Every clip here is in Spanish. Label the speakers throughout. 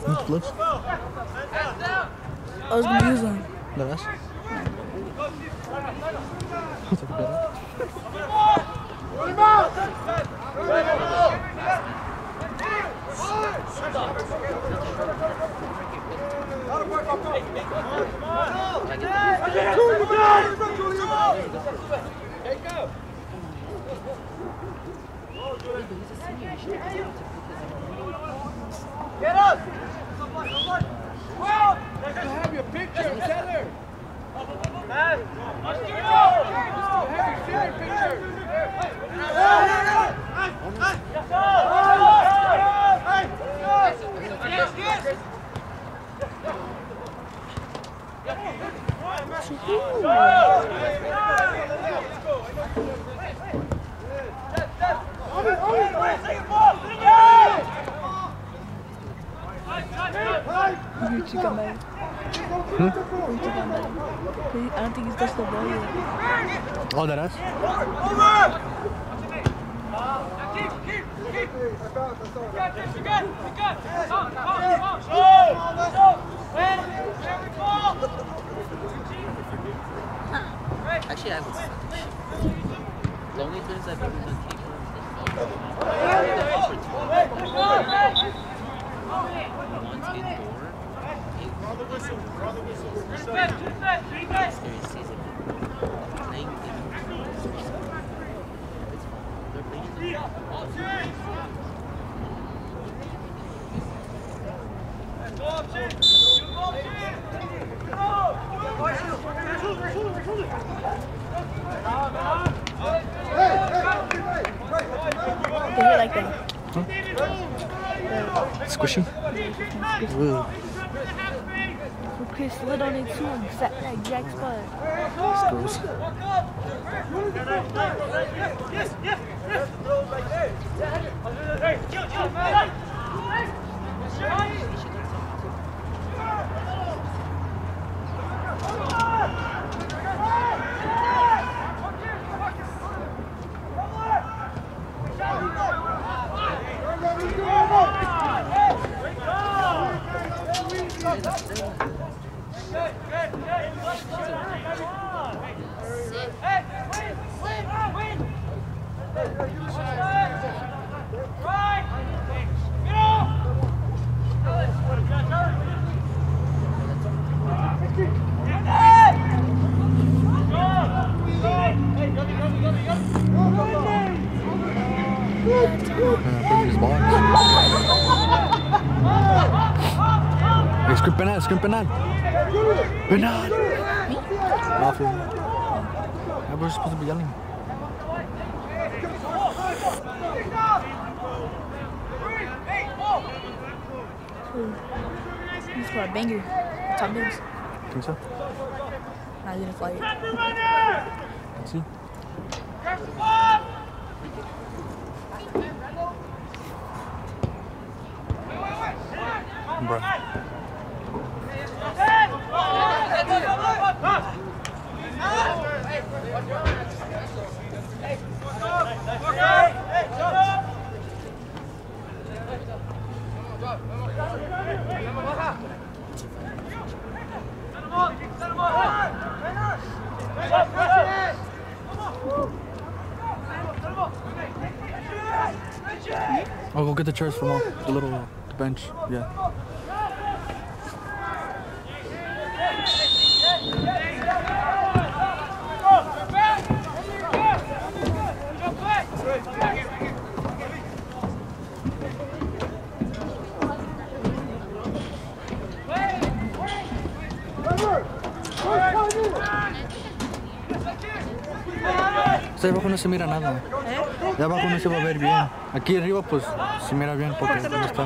Speaker 1: Close.
Speaker 2: I was gonna use them.
Speaker 1: ¿De veras?
Speaker 3: Get up! Have your picture, Taylor. Have your picture.
Speaker 2: Gucci come back. Gucci come back. I don't think he's touched the ball yet.
Speaker 1: Oh, de veras?
Speaker 4: Actually, I was. The only things I've ever done once indoor. Season. Playing they're playing
Speaker 2: They hit like that.
Speaker 1: Squishy? Ooh.
Speaker 2: Chris Little on it too. That exact spot.
Speaker 1: That's gross. Scream penal, scream penal. Penal! Nothing. I was supposed to be yelling.
Speaker 2: He's for a banger. Top news.
Speaker 1: Think so?
Speaker 2: Not gonna fly it.
Speaker 1: Let's see. Bro. Oh, go get the chairs from the little bench. Yeah. Ahí abajo no se mira nada. De abajo no se va a ver bien. Aquí arriba pues se mira bien porque no está.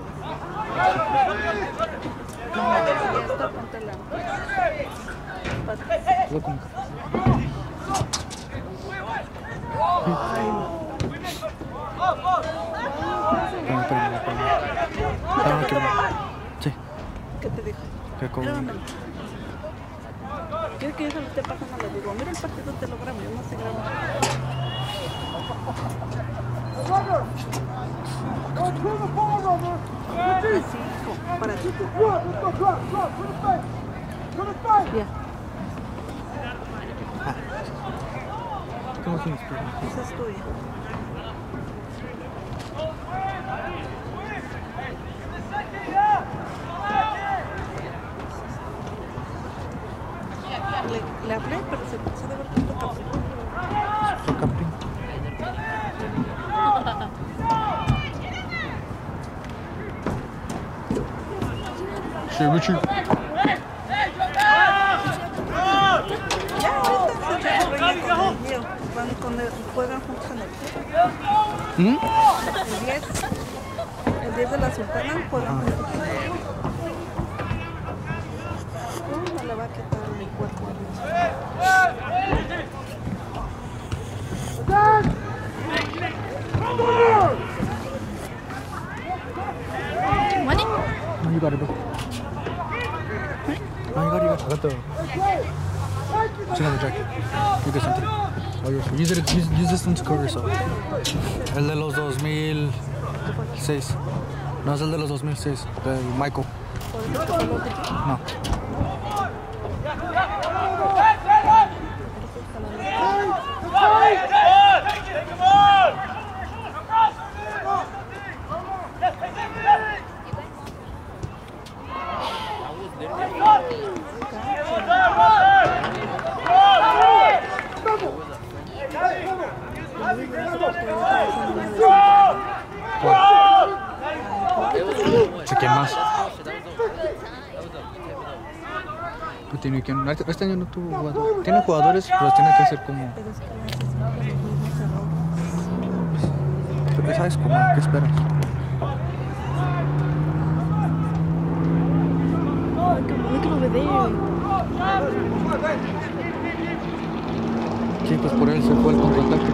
Speaker 1: Sí.
Speaker 2: ¿Qué te dijo?
Speaker 1: ¿Qué como?
Speaker 2: Quiero que eso no esté pasando, le digo, mira el partido te lo grabo, yo no sé grabar.
Speaker 3: Go to the ball!
Speaker 2: Así, como para ti. Ya,
Speaker 1: ¿Cómo tienes piernas?
Speaker 2: esa es tuya. Le hablé, pero se pasó de ver tanto café.
Speaker 1: Fue camping. Sí, Richie.
Speaker 2: Ya, ahorita se reúne con el mío. Juegan juntos en el club. El 10 de la Sultana juegan juntos en el club. No le va a quitar mi cuerpo a Richie.
Speaker 1: No, you got it, bro. No, you got it. I got the... It's another jacket. You get something. Oh, yours. Use this one to cover yourself. El de los 2006. No, es el de los 2006. De Michael. No. ¿Quién más? No tiene quien. Este año no tuvo jugadores. Tiene jugadores, pero tiene que ser como.
Speaker 2: Pero es que los mismos errores.
Speaker 1: Pero sabes cómo, ¿qué esperas?
Speaker 2: Look at over there.
Speaker 1: Sí, pues por él se fue el contraataque.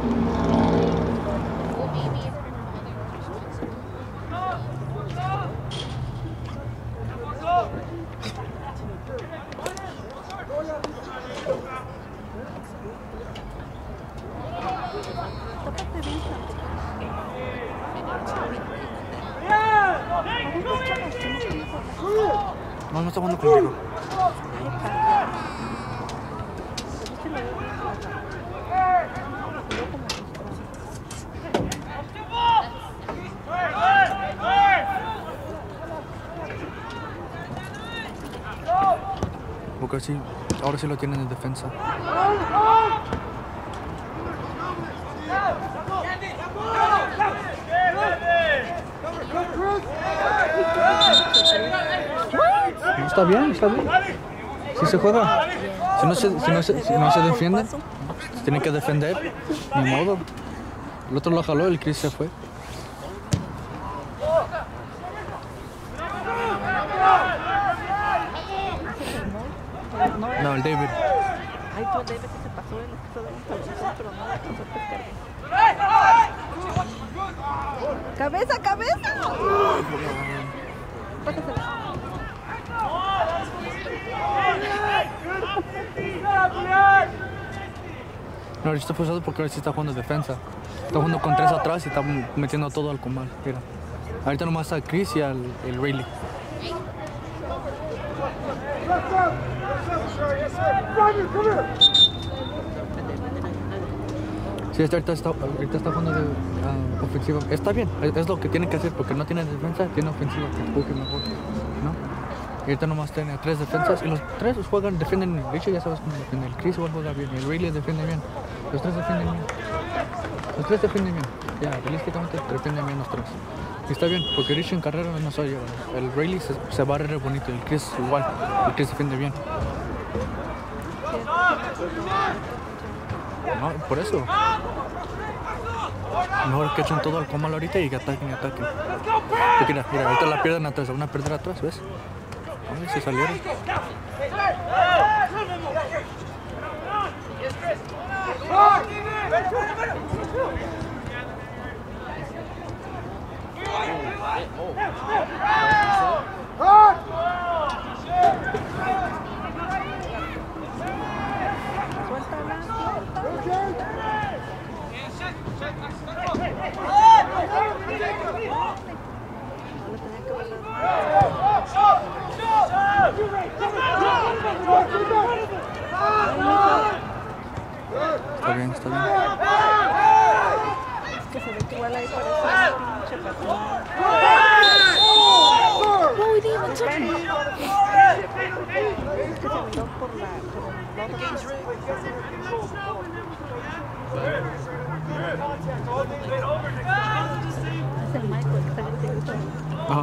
Speaker 1: No, no está jugando conmigo. Porque sí, ahora sí lo tienen en defensa. Está bien, está bien. Si se juega. Si no se defienden, se tienen que defender. Ni modo. El otro lo jaló, el Chris se fue. No, el David.
Speaker 2: Ay, tú el David se pasó en los que se un cabezón, pero no la alcanzó a pescar. ¡Cabeza, cabeza! Pásasela.
Speaker 1: No, ahorita está forzado porque ahora sí está jugando defensa. Está jugando con 3 atrás y está metiendo todo al comal. Mira. Ahorita nomás a Chris y el Rayleigh. Sí, ahorita está jugando de ofensiva. Está bien, es lo que tiene que hacer porque no tiene defensa, tiene ofensiva que empuje mejor, ¿no? Y ahorita nomás tiene 3 defensas y los 3 juegan, defienden. De hecho, ya sabes cómo defiende. El Chris igual juega bien, el Rayleigh defiende bien. Los 3 defienden bien. Los 3 defienden bien. Ya, realísticamente defienden bien los 3. Y está bien, porque Rich en carrera no se lleva. El Rayleigh se barre re bonito, el Chris igual. El Chris defiende bien. No, por eso. Mejor que echen todo al comal ahorita y que ataquen y ataquen. Porque mira, ahorita la pierden atrás, la van a perder atrás, ¿ves? A ver si salieron. bien, está bien.
Speaker 2: Es que se ve que igual ahí parece una pinche patada.
Speaker 5: Oh, he didn't even touch me.
Speaker 2: Es que se miró por la... Es el Michael que está gritando.
Speaker 1: Ajá.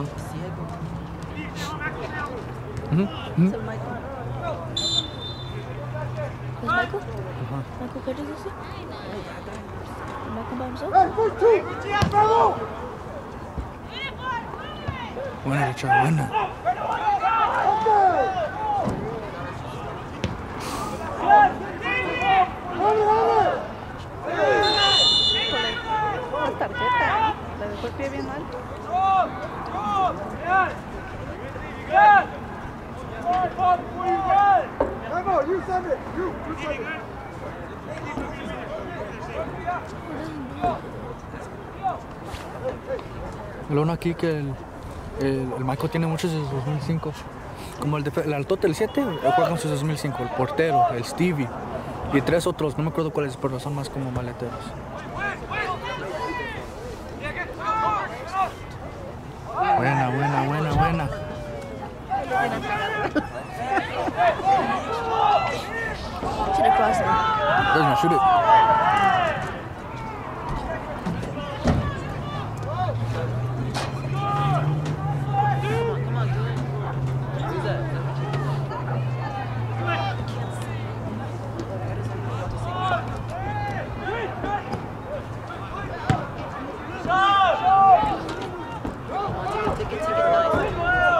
Speaker 2: Es el Michael.
Speaker 5: Who's Michael?
Speaker 1: Ajá.
Speaker 5: Michael Curtis is it? Michael by himself?
Speaker 1: Buena, Richard, buena.
Speaker 2: Una tarjeta, le dejó el pie bien mal.
Speaker 3: You send it. You send it.
Speaker 1: Lo bueno aquí que el Michael tiene muchos desde 2005. Como el altote, el 7, juega con sus 2005. El portero, el Stevie. Y 3 otros, no me acuerdo cuáles, pero son más como maleteros. Buena, buena, buena, buena.
Speaker 5: Should have crossed him.
Speaker 1: Doesn't shoot it.
Speaker 4: Come on, dude. Who's that? Take it nice.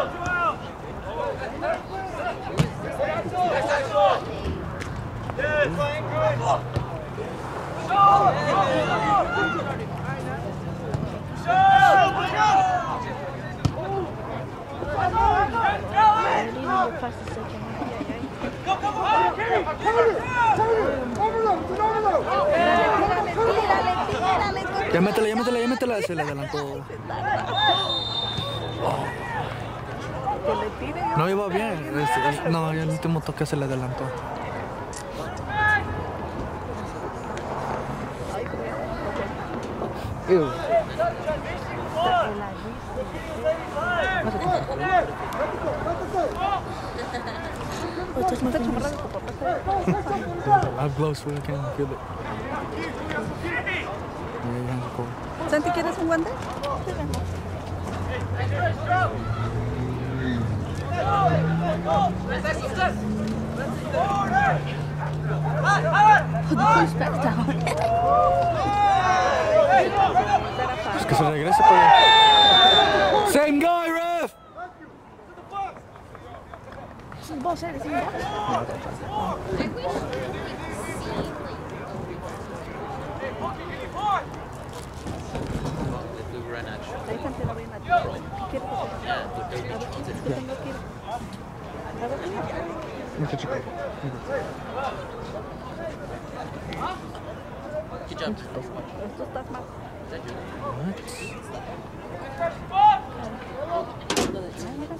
Speaker 5: I didn't even get past the second.
Speaker 1: Ya métela, ya métela, ya métela. Se le adelantó.
Speaker 2: Que le tire.
Speaker 1: No iba bien. No, ya el último toque se le adelantó. Ew.
Speaker 5: Oh, touch my fingers.
Speaker 1: I have gloves so I can feel it. Yeah, your hands are cold.
Speaker 2: Santi, ¿quieres un guante?
Speaker 5: Put the back down.
Speaker 1: Pues que se regrese para allá. Same guy, ref!
Speaker 5: This is boss, this is boss.
Speaker 4: Let's do run action.
Speaker 2: Ahí Santi la viene a ti. ¿Quieres hacer?
Speaker 4: Yeah, the baby.
Speaker 2: A ver, yo tengo que ir. A ver,
Speaker 1: Mucho chico.
Speaker 4: Good job.
Speaker 2: esto estás mal.
Speaker 4: Is that you?
Speaker 2: Ay, mira,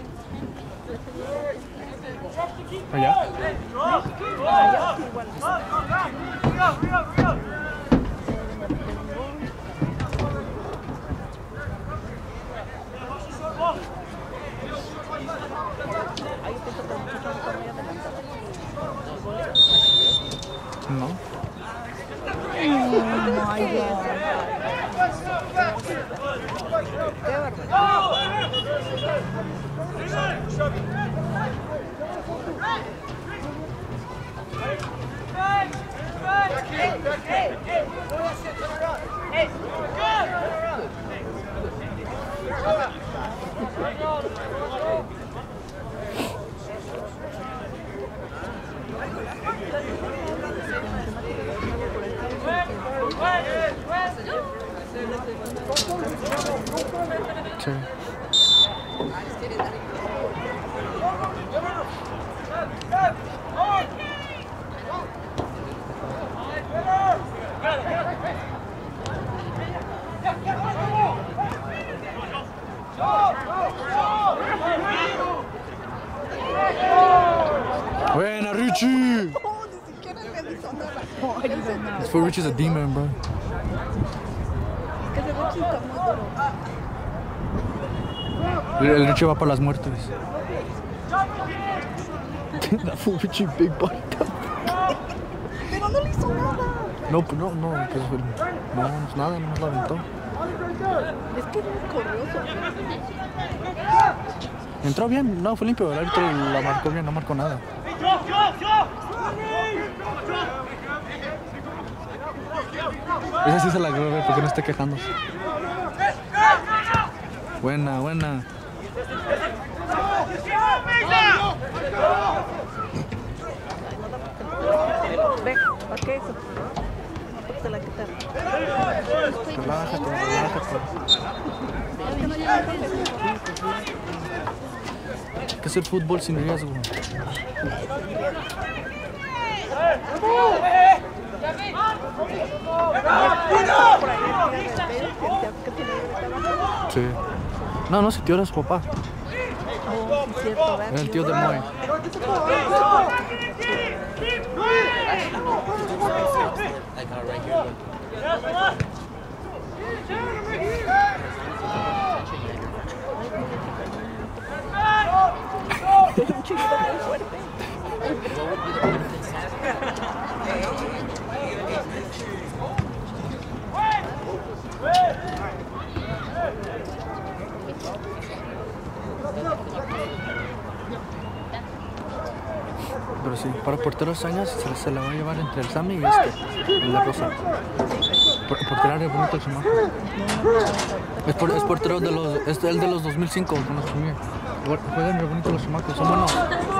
Speaker 1: ¿Allá?
Speaker 2: allá igual. Ahí pienso que el muchacho está muy adelantado.
Speaker 1: No.
Speaker 5: Oh my god.
Speaker 2: Qué barbaridad.
Speaker 1: Sí. Buena, Richie.
Speaker 2: Oh, ni siquiera le avisó nada.
Speaker 1: This fool Richie's a demon, bro.
Speaker 2: Que ese Richie está muy duro.
Speaker 1: El Richie va para las muertes. That fool Richie big body.
Speaker 2: Pero no le hizo nada.
Speaker 1: No, pues no, no, pues no, es nada, no nos la aventó.
Speaker 2: Es que no corrió sobre.
Speaker 1: Entró bien, no, fue limpio, el árbitro la marcó bien, no marcó nada. Esa sí se la agarró, porque no esté quejándose. Buena, buena.
Speaker 2: Ven, ¿para qué eso? Porque se la quitaron.
Speaker 1: Relájate, relájate. Hay que hacer fútbol sin riesgo. Sí. No, no, si tío era su papá.
Speaker 2: Oh, sí, cierto,
Speaker 1: Era el tío de Moy.
Speaker 4: Like right here, look.
Speaker 2: Es un chiquito muy fuerte.
Speaker 1: Pero sí, para porteros años se la va a llevar entre el Sammy y el La Rosa. Portero es bonito el chamaco. Es portero de los, es el de los 2005, con los primeros. Juegan muy bonito los chamacos, son buenos.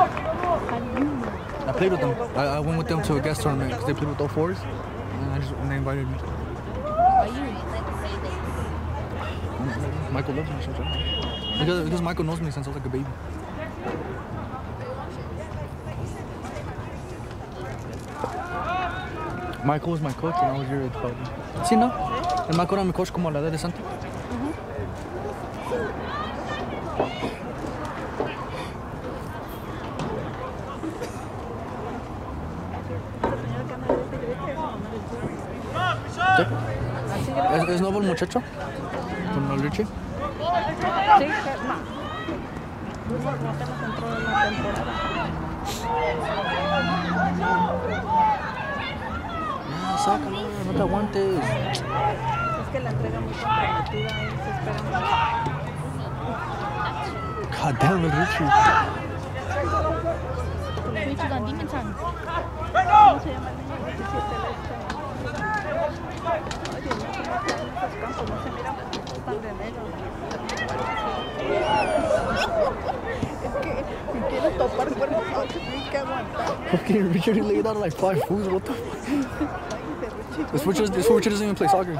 Speaker 1: I played with them. I went with them to a guest tournament because they played with 04s, and they invited me.
Speaker 5: Are you?
Speaker 1: Michael loves me, so because Michael knows me since I was like a baby. Michael was my coach when I was your age, probably. ¿Sí, no? El Michael era mi coach como a la edad de Santi. ¿Sí? ¿Es nuevo el muchacho? ¿Con el Richie?
Speaker 2: Sí, no. No apenas entró en la temporada.
Speaker 1: Ya, sácalo, no te aguantes.
Speaker 2: Es que la entrega muy comprometida y se espera mucho.
Speaker 1: God damn it, Richie.
Speaker 5: Richie's on Demon Time.
Speaker 2: ¿Cómo se llama el niño? 17 de este. Oye, no se mata en esos campos, no se miran tan de negro. Es que si quiero topar cuerpos, tienes que aguantar.
Speaker 1: Fucking Richie laid out like 5 fools, what the fuck? This Richie doesn't even play soccer.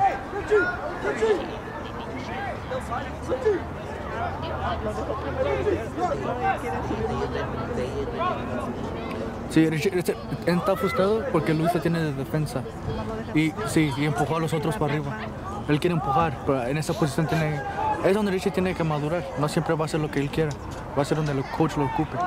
Speaker 1: Sí, Richie está frustrado porque Luis se tiene de defensa. Y sí, y empujó a los otros para arriba. Él quiere empujar, pero en esa posición es donde Richie tiene que madurar. No siempre va a hacer lo que él quiera, va a ser donde el coach lo ocupe.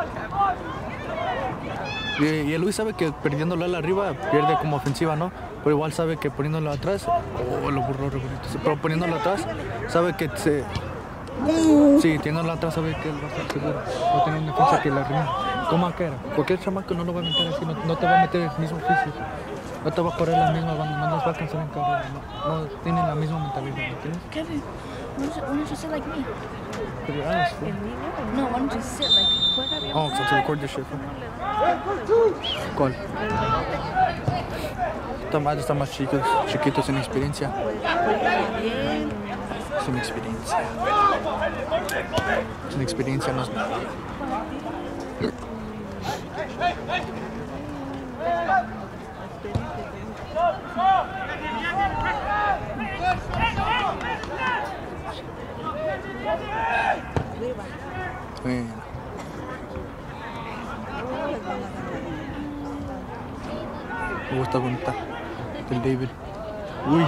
Speaker 1: Y Luis sabe que perdiéndolo él arriba pierde como ofensiva, ¿no? Pero igual sabe que poniéndolo atrás, lo burló, pero poniéndolo atrás, sabe que se... Sí, teniéndolo atrás sabe que él va a estar seguro. Va a tener una defensa que la rinde. Como aquel. Cualquier chamaco no lo va a meter así, no te va a meter el mismo físico. No te va a correr la misma banda, no nos va a alcanzar en carrera. No tienen la misma mentalidad, ¿me entiendes?
Speaker 5: Kevin, why don't you sit like me?
Speaker 1: Pero honest,
Speaker 2: El niño
Speaker 5: No, why don't you sit like me?
Speaker 2: juega bien.
Speaker 1: oh, so to record this shit. ¿Cuál? Esta madre está más chiquito, sin experiencia.
Speaker 2: Juega bien.
Speaker 1: Sin experiencia. Sin experiencia no es nada. Bueno. Está bonita. Del David. Uy.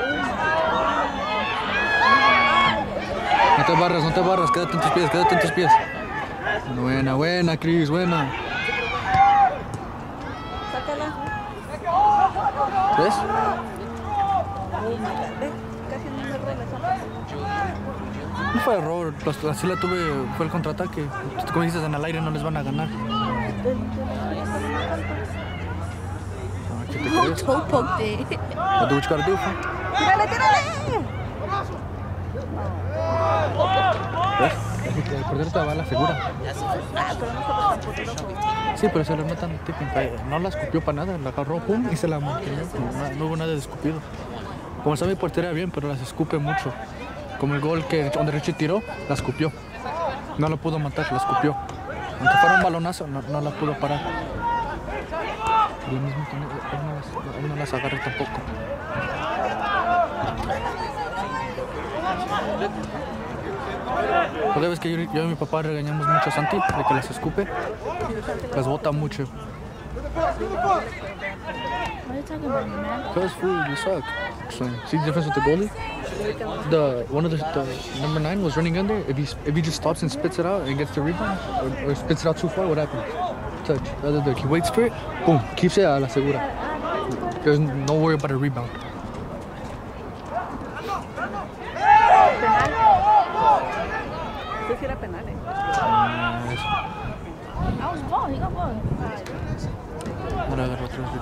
Speaker 1: No te barras, quédate en tus pies. Buena, Chris, buena.
Speaker 2: Sácala.
Speaker 1: ¿Ves?
Speaker 2: Ve, casi no me roles.
Speaker 1: No fue error, así la tuve, fue el contraataque. Como dices, en el aire no les van a ganar. ¿Qué te crees?
Speaker 5: Toe poked it.
Speaker 1: What do you gotta do, huh?
Speaker 2: ¡Tírale, tírale!
Speaker 1: ¿Ves? El portero te va a la figura.
Speaker 2: Ah, pero no somos tan poderosos.
Speaker 1: Sí, pero se le notan técnica. No la escupió para nada, la agarró, pum, y se la mantenió. No hubo nada de escupido. Como sabe, portería bien, pero las escupe mucho. Como el gol que donde Richie tiró, la escupió. No la pudo matar, la escupió. Aunque fuera un balonazo, no la pudo parar. Y lo mismo con él no las agarra tampoco. Porque ves que yo y mi papá regañamos mucho a Santi de que las escupe, las bota mucho.
Speaker 5: What are you talking about, man?
Speaker 1: Because food, you suck. So, see the difference with the goalie? The number 9 was running under. If he just stops and spits it out and gets the rebound, or spits it out too far, what happens? Touch. The other dude, he waits for it, boom, keeps it a la segura. There's no worry about a rebound.
Speaker 2: Sí, sí era penal,
Speaker 5: That was ball. He got ball.
Speaker 1: Ahora agarró otra vez,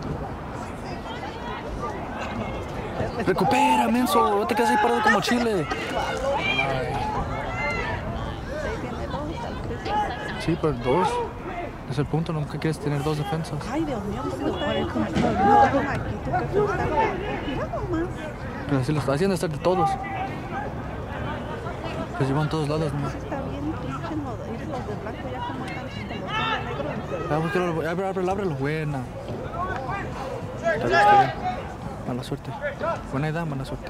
Speaker 1: Richie. Recupera, menso, no te quedas ahí parado como chile. Sí, pero 2. Es el punto, nunca quieres tener 2 defensas.
Speaker 2: Ay, Dios mío, ¿cómo está eso? Mira nomás.
Speaker 1: Pero así lo está haciendo, estar de todos. Pues llevan todos lados, ¿no?
Speaker 2: Está bien, pinche modo. Y los de blanco ya como están como son de negro.
Speaker 1: Ábrelo, buena. Está bien. Mala suerte. Buena idea, mala suerte.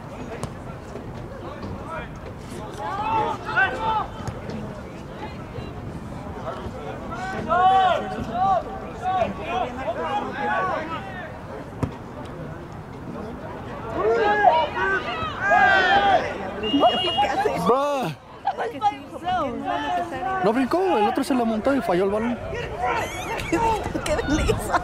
Speaker 1: Bruh. No brincó, el otro se la montó y falló el balón.
Speaker 2: ¡Qué desliza!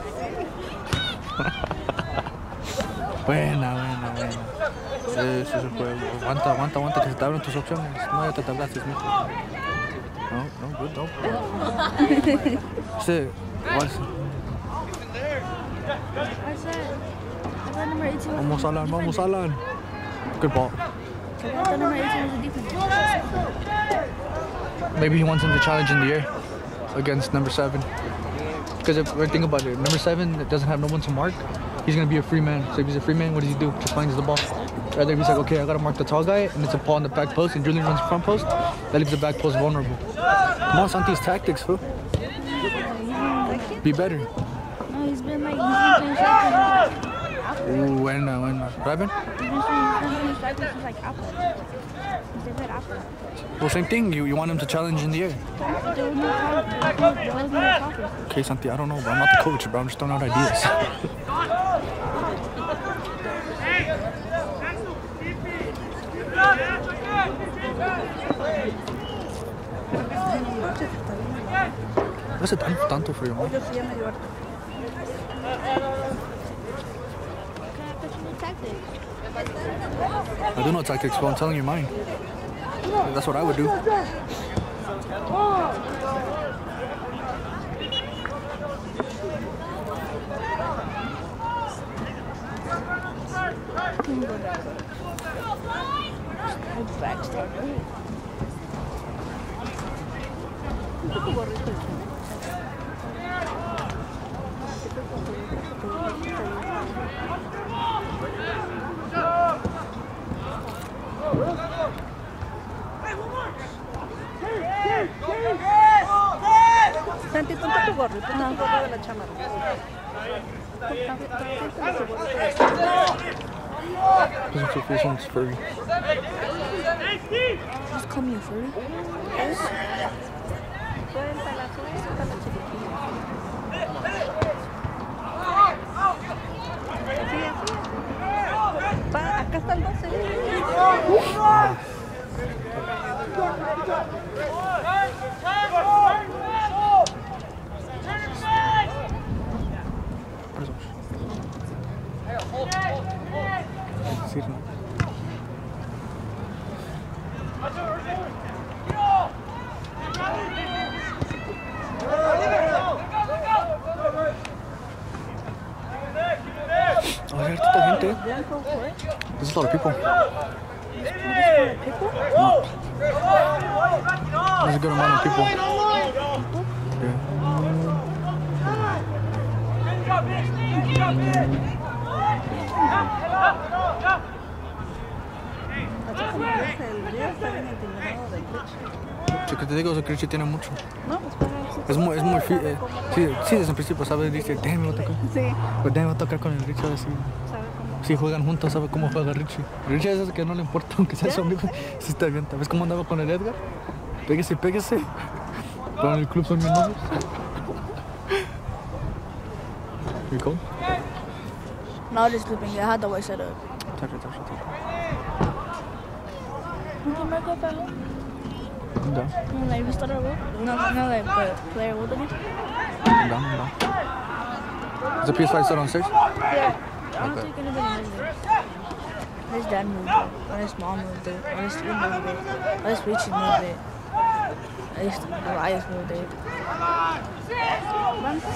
Speaker 1: Buena. Sí, se juega. Aguanta, que se te abren tus opciones. No, ya te tardaste, mijo. No, good, no. Sí, igual sí.
Speaker 5: Number 18.
Speaker 1: Vamos, Alan. Good ball.
Speaker 5: The number 18 was a defense.
Speaker 1: Maybe he wants him to challenge in the air against number 7. Because if think about it, number 7 doesn't have no one to mark. He's gonna be a free man. So if he's a free man, what does he do? Just finds the ball. Rather he's like, okay, I gotta mark the tall guy, and it's a ball in the back post, and Julian runs the front post. That leaves the back post vulnerable. Come on, Santi's tactics, fool. Be better.
Speaker 5: No, he's been playing strikers.
Speaker 1: Ooh, buena. Robin?
Speaker 5: He's been playing strikers since like Apple. They said Apple.
Speaker 1: Well, same thing. You want him to challenge in the air.
Speaker 5: There was no coffee.
Speaker 1: Okay, Santi, I don't know, bro. I'm not the coach, bro. I'm just throwing out ideas. No hace tanto frío, ¿no?
Speaker 2: Yo sí ya me dio harto.
Speaker 1: I do know tactics, but I'm telling you mine. That's what I would do.
Speaker 2: Santi, ponte tu gorro, ponte tu gorro de la chamarra.
Speaker 1: This one's furry.
Speaker 5: Just call me a furry.
Speaker 2: Suéltala, chiquitilla. Así. Va, acá está el 12.
Speaker 1: decir, ¿no? Oh, hay harta gente.
Speaker 2: Blanco fue.
Speaker 1: This is a lot of people.
Speaker 2: People?
Speaker 1: No. There's a good amount of people. Yeah.
Speaker 2: El río está bien intimidado del Rich.
Speaker 1: Lo que te digo es que Richie tiene mucho.
Speaker 2: No, pues para eso.
Speaker 1: Es muy sí, desde el principio, ¿sabes? Dice, damn, me va a tocar.
Speaker 2: Sí,
Speaker 1: Pues damn, me va a tocar con el Richie, así.
Speaker 2: sabe cómo.
Speaker 1: Si juegan juntos, sabe cómo juega Richie. Richie es ese que no le importa, aunque sea su amigo. Sí está bien. ¿Ves cómo andaba con el Edgar? Pégese, pégese. Pero en el club son mis novios. You go?
Speaker 5: No, just sleeping. I had the way set up.
Speaker 1: Sorry.
Speaker 5: ¿No me acuerdo?
Speaker 1: Da.
Speaker 5: No, like, starter with? No, like, but player with again?
Speaker 1: Da. Is the PS5 still on 6?
Speaker 5: Yeah. I don't think anybody knows it. His dad moved it. Or his mom moved it. Or his team moved it. Or his Richie moved it. At least Elias moved it.
Speaker 2: Van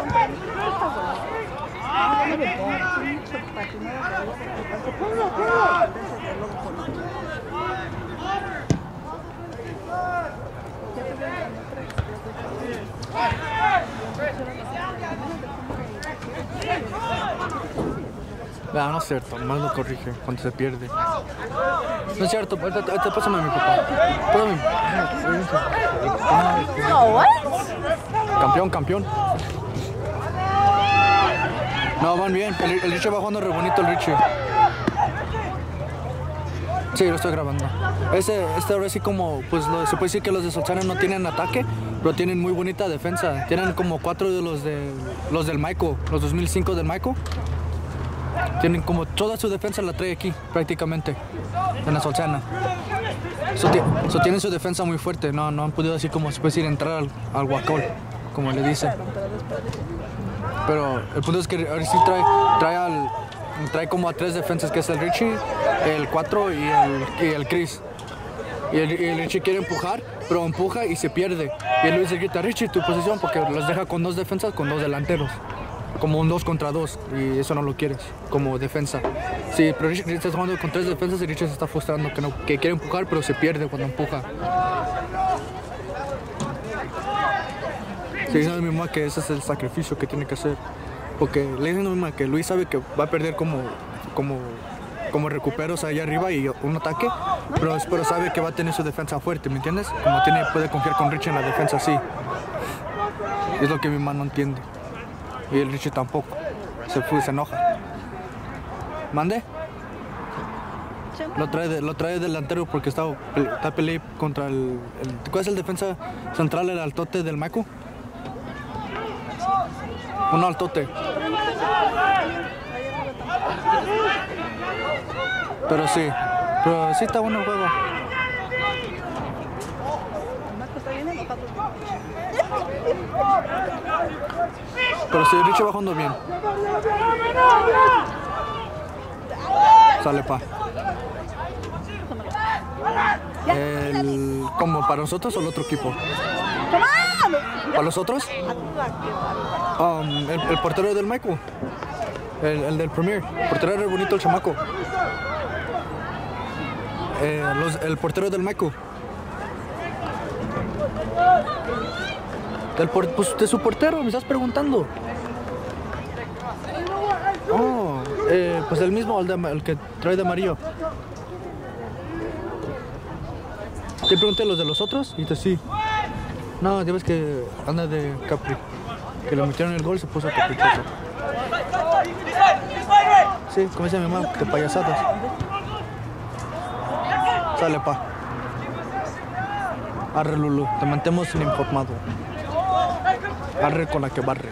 Speaker 2: a ver el bond. Mucho patinado
Speaker 1: No es cierto, más lo corrige cuando se pierde. No es cierto, ahorita pásame a mi papá. Pásame.
Speaker 5: No, what?
Speaker 1: Campeón. No, van bien. El Richie va jugando re bonito, el Richie. Sí, lo estoy grabando. Este ahora sí como, pues se puede decir que los de Sultana no tienen ataque, pero tienen muy bonita defensa. Tienen como 4 de los del Maico, los 2005 del Maico. Tienen como toda su defensa la trae aquí, prácticamente, en la Sultana. Tienen su defensa muy fuerte, no han podido así como se puede decir entrar al huacol, como le dicen. Pero el punto es que ahora sí trae como a 3 defensas, que es el Richie, el 4 y el Chris. Y el Richie quiere empujar, pero empuja y se pierde. Y el Luis le grita, Richie, tu posición, porque los deja con 2 defensas, con 2 delanteros. Como un 2 contra 2, y eso no lo quieres, como defensa. Sí, pero Richie está jugando con 3 defensas y Richie se está frustrando, que quiere empujar, pero se pierde cuando empuja. Sí, dice a mi mamá que ese es el sacrificio que tiene que hacer. Porque le dicen a mi mamá que Luis sabe que va a perder como recuperos allá arriba y un ataque, pero sabe que va a tener su defensa fuerte, ¿me entiendes? Como puede confiar con Richie en la defensa así. Es lo que mi mamá no entiende. Y el Richie tampoco. Se enoja. ¿Mande? Lo trae delantero porque está peleando contra ¿cuál es el defensa central? El altote del Maico. Un altote. Pero sí está bueno el juego. Pero sí, Richie va jugando bien. Sale pa. ¿Cómo? ¿Para nosotros o el otro equipo? ¿Para los otros? El portero del Maico. El del Premier. El portero era bonito, el chamaco. El portero del Maico. Pues de su portero, me estás preguntando. Pues el mismo, el que trae de amarillo. Te pregunté los de los otros y te sí. No, ya ves que anda de Capri. Que le metieron el gol y se puso caprichoso. Sí, como dice mi mamá, de payasadas. Sale pa. Arre Lulu, te mantemos informado. Arre con la que barre.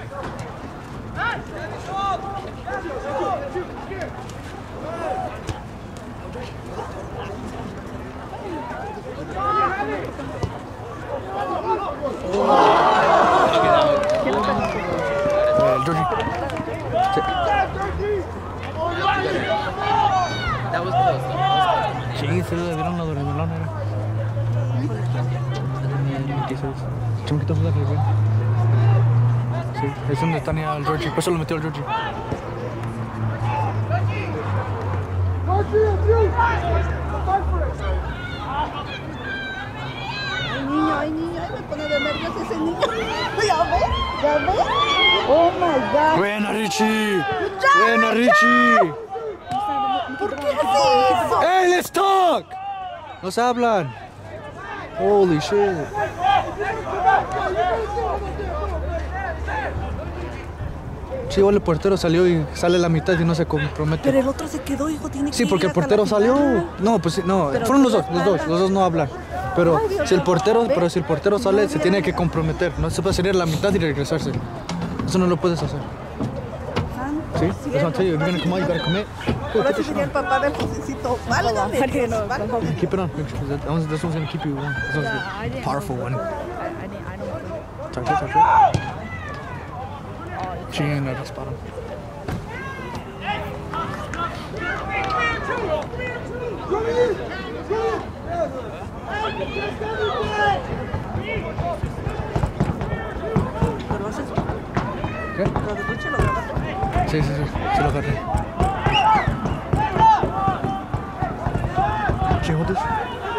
Speaker 4: That
Speaker 1: Sí, se le dieron la dormilona, era. Chamaquito juega re bien. Sí, es donde tenía el Georgie, por eso lo metió el Georgie.
Speaker 2: Ay, niño, ay, me pone de nervios ese niño. ¿Ya ves? Oh my God.
Speaker 1: Buena, Richie. Buena, Richie.
Speaker 2: ¿Por qué hace eso?
Speaker 1: ¡Hey, let's talk! Nos hablan. Holy shit. Sí, igual el portero salió y sale la mitad y no se compromete.
Speaker 2: Pero el otro se quedó, hijo, tiene que
Speaker 1: Sí, porque
Speaker 2: ir
Speaker 1: el
Speaker 2: hasta
Speaker 1: portero
Speaker 2: la
Speaker 1: salió.
Speaker 2: final.
Speaker 1: No, pues sí, no,
Speaker 2: Pero
Speaker 1: fueron los
Speaker 2: no
Speaker 1: dos no hablan. Pero si el portero sale, se tiene que comprometer. No se puede salir a la mitad y regresarse. Eso no lo puedes hacer. ¿Sí? That's what I'm telling you. If you're gonna come out, you gotta commit.
Speaker 2: Ahora sí sería el papá del Josecito. Válgame, Dios, válgame.
Speaker 1: Keep it on. This one's gonna keep you warm. This one's
Speaker 5: I
Speaker 1: the
Speaker 5: didn't
Speaker 1: powerful
Speaker 5: know.
Speaker 1: one.
Speaker 5: I don't.
Speaker 1: Touch it. Chin, la rasparon.
Speaker 2: Pero haces
Speaker 1: ¿Qué?
Speaker 2: lo de Richie, lo grabaste.
Speaker 1: Sí, lo agarré. Can you hold this?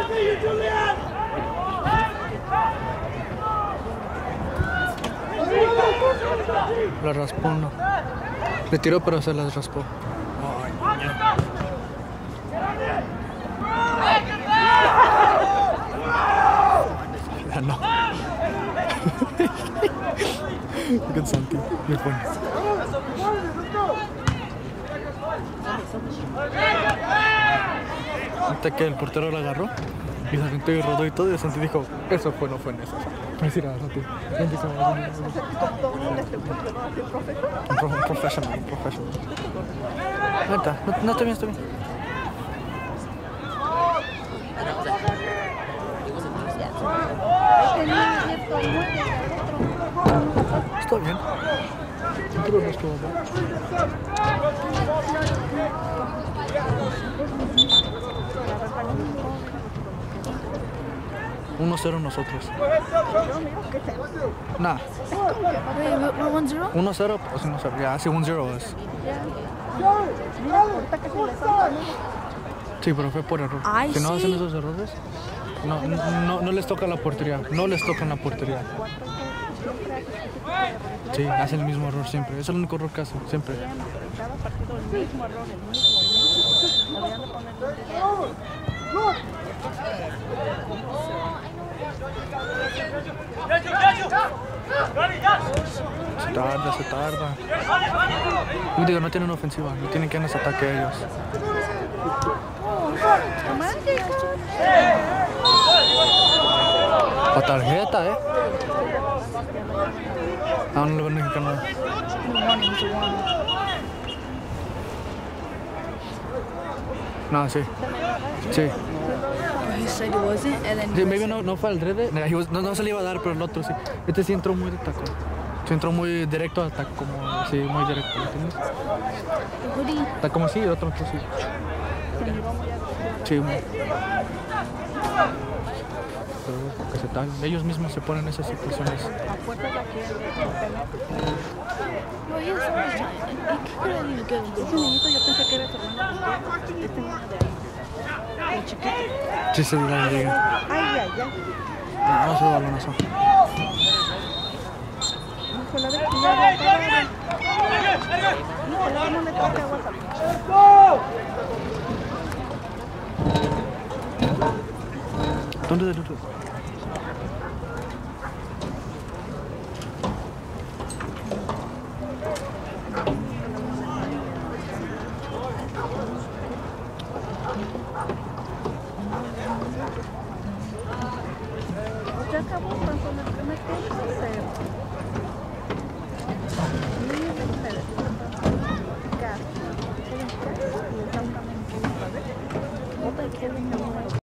Speaker 1: La raspó, no. Le tiró, pero se las raspó. Ay, niña. Ya no. Look at Santi. You're funny. Hasta que el portero la agarró y se aventó y rodó y todo, y Santi dijo, eso no fue necesario. Así era, Santi. Un professional. Neta, no está bien, está bien. Está bien. Siempre lo busco, ¿no? 1-0 nosotros. Nah,
Speaker 5: Wait, we're 1-0?
Speaker 1: 1-0, pues 1-0. Ya, sí, 1-0 es. Sí, pero fue por error.
Speaker 5: Ay,
Speaker 1: Si no
Speaker 5: sí.
Speaker 1: hacen esos errores, no les toca la portería. No les toca la portería. Sí, hacen el mismo error siempre. Es el único error que hacen, siempre.
Speaker 2: Cada partido el mismo error, el mismo. Deberían de ponerle un día.
Speaker 1: Se tarda. Yo digo, no tienen ofensiva, no tienen que en ese ataque ellos. O tarjeta, No, no le ven mexicano. No, sí. Sí.
Speaker 5: He said it wasn't, and then
Speaker 1: Sí, maybe no fue al drede. No se le iba a dar, pero el otro sí. Este sí entró muy de tacón. Sí entró muy directo al taco, como, sí, muy directo, ¿entiendes?
Speaker 5: hoodie.
Speaker 1: Está como así, el otro sí. Sí. Pero que se tal. Ellos mismos se ponen en esas situaciones.
Speaker 5: Well, he's always trying. He couldn't even get him
Speaker 2: Ese niñito yo pensé que era su hermano. Este niño de ahí. El chiquito.
Speaker 1: Sí, se la liga.
Speaker 2: Ay.
Speaker 1: No, se balonazo.
Speaker 2: Hijo, la vez que ya va a acabar. No me toque agua también.
Speaker 1: ¿Dónde del otro?
Speaker 2: Ya acabó con el primer tiempo. Gas.